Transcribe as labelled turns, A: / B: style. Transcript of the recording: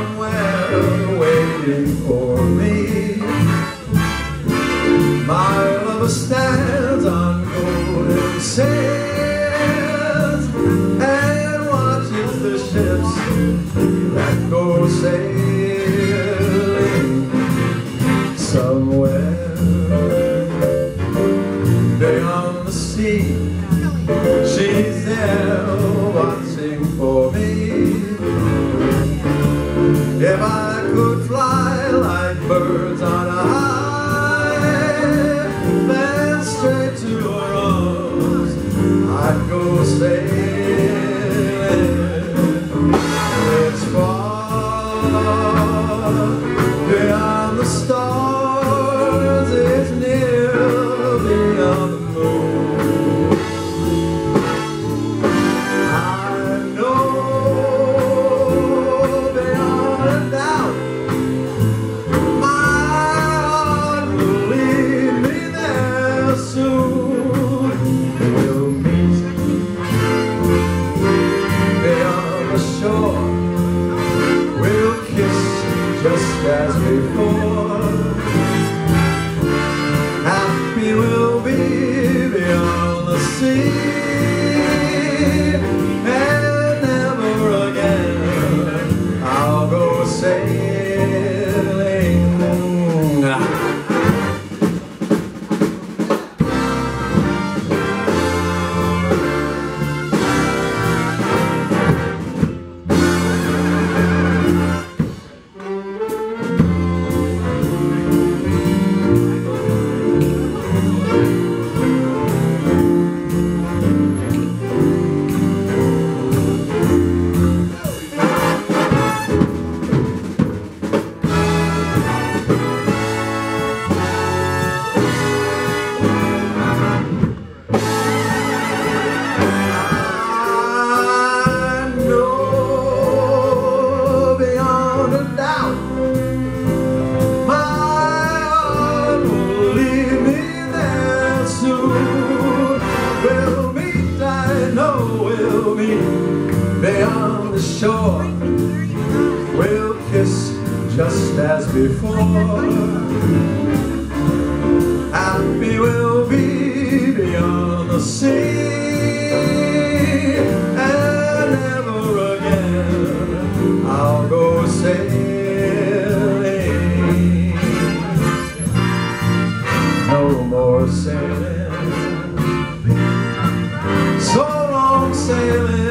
A: somewhere waiting for me. My lover stands on golden sands and watches the ships that go sailing somewhere beyond the sea. She's there watching for me. If I could fly like birds on a high, then straight to her arms I'd go sailing. It's far beyond the stars, it's near beyond the moon. I know beyond a doubt my heart will lead me there soon. We'll meet beyond the shore, we'll kiss just as before. Happy we'll be beyond the sea, and never again I'll go sailing. We'll meet beyond the shore, we'll kiss just as before. Happy we'll be beyond the sea, and never again I'll go sailing. No more sailing, so long sailing.